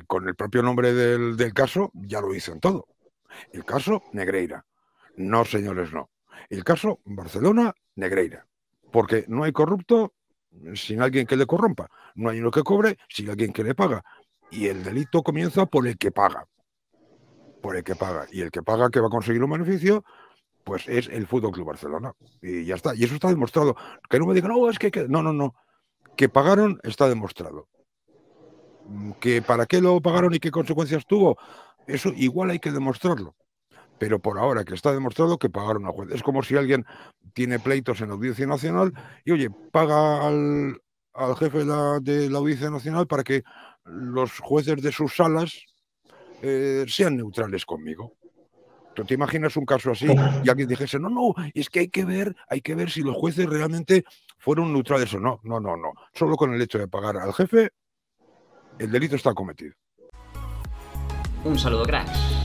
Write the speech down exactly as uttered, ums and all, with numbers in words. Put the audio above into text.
con el propio nombre del, del caso ya lo dicen todo. El caso Negreira. No, señores, no. El caso Barcelona, Negreira. Porque no hay corrupto sin alguien que le corrompa. No hay uno que cobre sin alguien que le paga. Y el delito comienza por el que paga. Por el que paga. Y el que paga que va a conseguir un beneficio, pues es el Fútbol Club Barcelona. Y ya está. Y eso está demostrado. Que no me digan, no, es que... que... No, no, no. Que pagaron está demostrado. Que para qué lo pagaron y qué consecuencias tuvo, eso igual hay que demostrarlo. Pero por ahora que está demostrado que pagaron a juez. Es como si alguien tiene pleitos en la Audiencia Nacional y, oye, paga al, al jefe de la, de la Audiencia Nacional para que los jueces de sus salas eh, sean neutrales conmigo. ¿Tú te imaginas un caso así y alguien dijese, no, no, es que hay que ver, hay que ver si los jueces realmente fueron neutrales o no? No, no, no. Solo con el hecho de pagar al jefe, el delito está cometido. Un saludo, cracks.